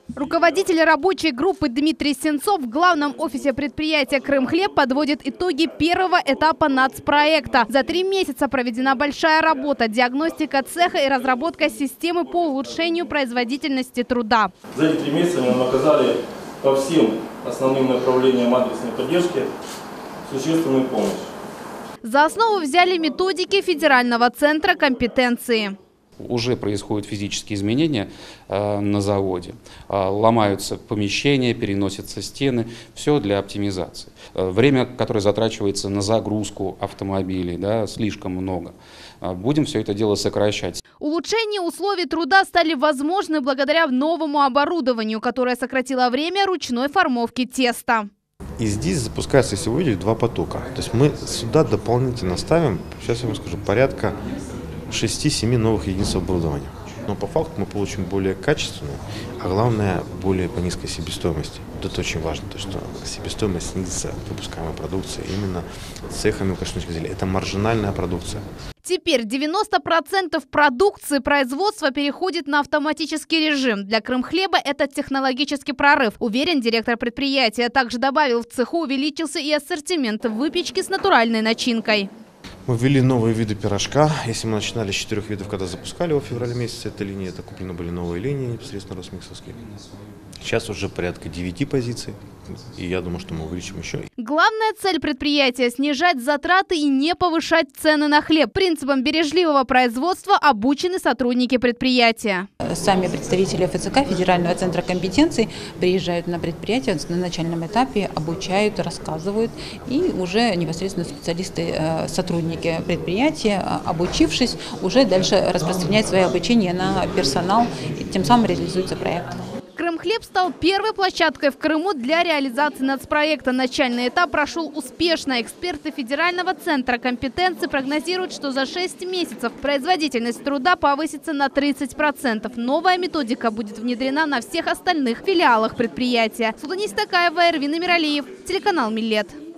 Руководитель рабочей группы Дмитрий Сенцов в главном офисе предприятия «Крымхлеб» подводит итоги первого этапа нацпроекта. За 3 месяца проведена большая работа, диагностика цеха и разработка системы по улучшению производительности труда. За эти 3 месяца мы оказали по всем основным направлениям адресной поддержки существенную помощь. За основу взяли методики Федерального центра компетенции. Уже происходят физические изменения на заводе. Ломаются помещения, переносятся стены. Все для оптимизации. Время, которое затрачивается на загрузку автомобилей, слишком много. Будем все это дело сокращать. Улучшение условий труда стали возможны благодаря новому оборудованию, которое сократило время ручной формовки теста. И здесь запускается, если вы видите, 2 потока. То есть мы сюда дополнительно ставим, сейчас я вам скажу, порядка 6-7 новых единиц оборудования. Но по факту мы получим более качественную, а главное, более по низкой себестоимости. Вот это очень важно, то что себестоимость снизится выпускаемой продукции именно цехами мелкошнечных изделий. Это маржинальная продукция. Теперь 90% продукции производства переходит на автоматический режим. Для Крымхлеба это технологический прорыв, уверен директор предприятия. Также добавил, в цеху увеличился и ассортимент выпечки с натуральной начинкой. Мы ввели новые виды пирожка. Если мы начинали с 4 видов, когда запускали его в феврале месяце этой линии, это куплены были новые линии непосредственно Росмиксовские. Сейчас уже порядка 9 позиций, и я думаю, что мы увеличим еще. Главная цель предприятия – снижать затраты и не повышать цены на хлеб. Принципом бережливого производства обучены сотрудники предприятия. Сами представители ФЦК, Федерального центра компетенций, приезжают на предприятие на начальном этапе, обучают, рассказывают. И уже непосредственно специалисты, сотрудники предприятия, обучившись, уже дальше распространяют свое обучение на персонал, и тем самым реализуется проект. Крымхлеб стал первой площадкой в Крыму для реализации нацпроекта. Начальный этап прошел успешно. Эксперты Федерального центра компетенции прогнозируют, что за 6 месяцев производительность труда повысится на 30%. Новая методика будет внедрена на всех остальных филиалах предприятия. Султанис Такаева, Эрвин Эмиралиев, телеканал Миллет.